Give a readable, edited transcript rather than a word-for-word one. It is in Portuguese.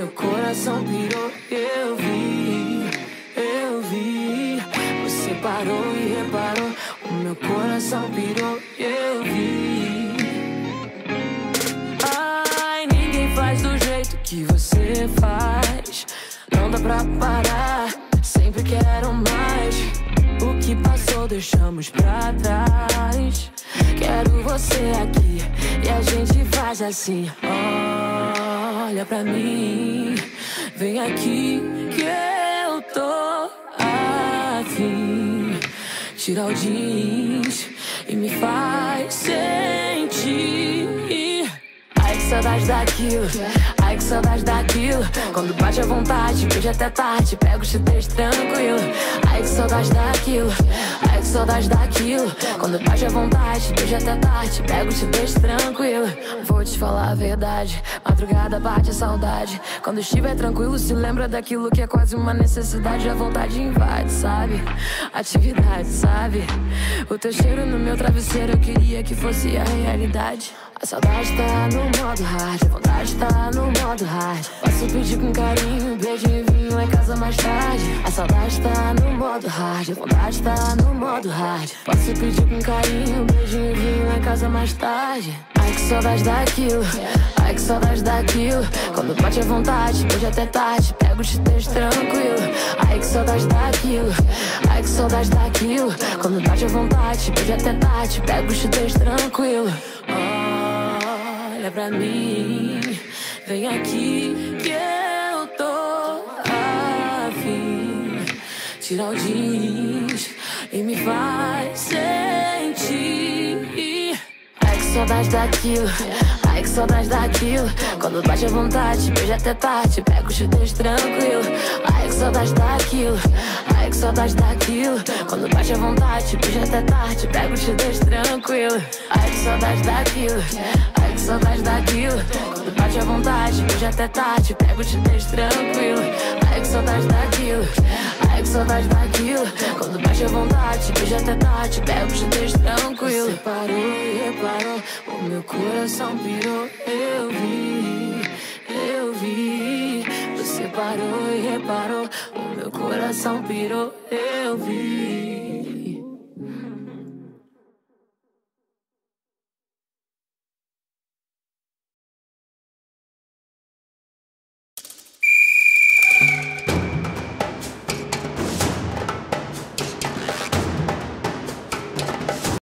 meu coração pirou. Eu vi. Você parou e reparou. O meu coração pirou. Eu vi. Ai, ninguém faz do jeito que você faz. Não dá pra parar, sempre quero mais. O que passou deixamos pra trás. Quero você aqui e a gente faz assim. Olha pra mim, vem aqui que eu tô afim. Tira o jeans e me faz sentir. Ai, que saudade daquilo, ai, que saudade daquilo. Quando bate a vontade, hoje até tarde, pego o chutez tranquilo. Ai, que saudade daquilo, ai, que saudade daquilo. Quando bate a vontade, hoje até tarde, pego o chutez tranquilo. Vou te falar a verdade, madrugada bate a saudade. Quando estiver tranquilo, se lembra daquilo que é quase uma necessidade. A vontade invade, sabe? Atividade, sabe? O teu cheiro no meu travesseiro, eu queria que fosse a realidade. A saudade tá no modo hard, a vontade tá no modo hard. Posso pedir com carinho, beijinho e vinho lá em casa mais tarde. A saudade tá no modo hard, a vontade tá no modo hard. Posso pedir com carinho, beijinho e vinho lá em casa mais tarde. Ai, que saudade daquilo, ai, que saudade daquilo. Quando bate a vontade, hoje até tarde, pego o chutez tranquilo. Ai, que saudade daquilo, ai, que saudade daquilo. Quando bate a vontade, hoje até tarde, pego o chutez tranquilo. Olha pra mim, vem aqui que eu tô afim. Tira o jeans e me faz sentir. Ai, que saudade daquilo, ai, que saudade daquilo. Quando bate a vontade, beija até tarde, pego o chutez tranquilo. Ai, que saudade daquilo, ai, que saudade daquilo. Quando bate a vontade, beija até tarde, pego o chutez tranquilo. Ai, que saudade daquilo, ai, que saudade daquilo. Quando bate a vontade, beija até tarde, pego o chutez tranquilo. Ai, que saudade daquilo, ai, que saudade daquilo. Quando bate a vontade, beija até tarde, pego o chutez tranquilo. Você parou e reparou, o meu coração pirou. Eu vi. Você parou e reparou, o meu coração pirou. Eu vi.